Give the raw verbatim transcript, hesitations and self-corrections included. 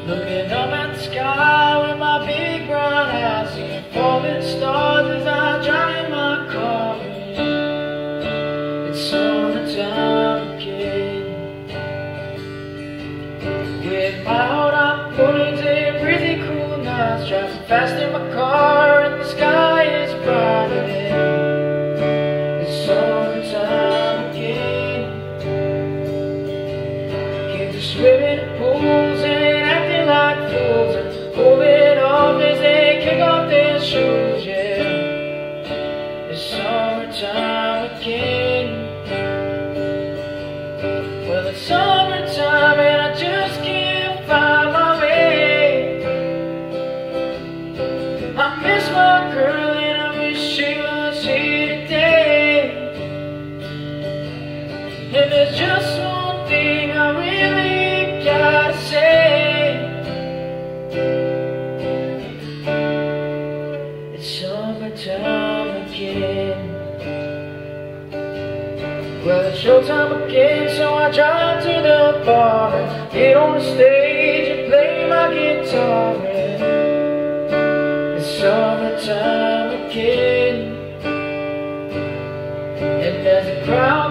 looking up at the sky with my big brown eyes, seeing falling stars as I drive in my car. It's summertime again, with my hot hot mornings and breezy cool nights, driving fast in my car and the sky is brightening. It's summertime again, kids are swimming in pools and acting like fools and moving off as they kick off their shoes. Yeah, it's summertime again. Well, it's summertime and I just can't find my way. I miss my girl and I wish she was here today. And there's just one thing I really gotta say. It's summertime again. Well, it's showtime again, so I drive to the bar and get on the stage and play my guitar. And it's summertime again, and as the crowd